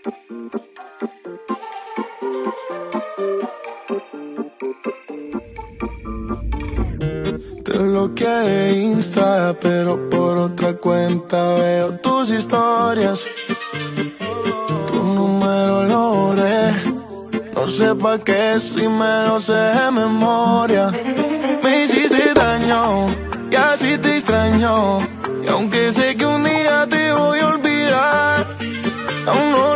Te bloqueé de Insta, pero por otra cuenta veo tus historias. Tu número lo borré, no sé pa' qué si me lo sé de memoria. Me hiciste daño, casi te extraño, y aunque sé que un día te voy a olvidar, aún no